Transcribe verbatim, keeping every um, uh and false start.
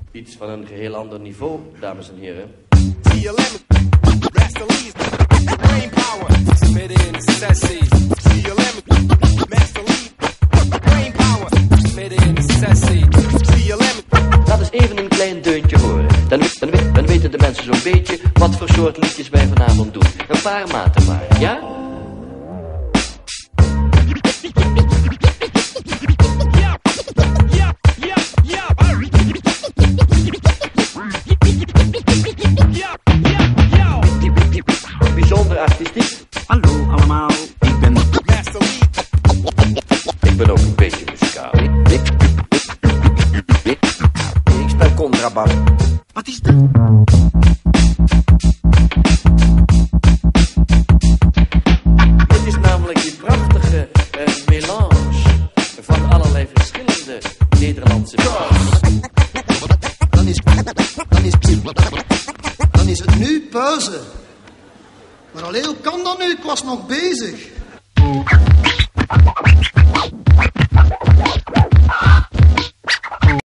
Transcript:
Iets van een geheel ander niveau, dames en heren. Laat eens even een klein deuntje horen. Dan, dan, dan weten de mensen zo'n beetje wat voor soort liedjes wij vanavond doen. Een paar maten maar, ja? Bijzonder artistiek. Hallo allemaal, ik ben Master Lee. Ik ben ook een beetje muzikaal. Ik, ik speel contrabas. Wat is dat? Het is namelijk die prachtige uh, melange van allerlei verschillende Nederlandse muziek. Dan is, dan is, dan is het nu pauze. Maar alleen, hoe kan dat nu? Ik was nog bezig.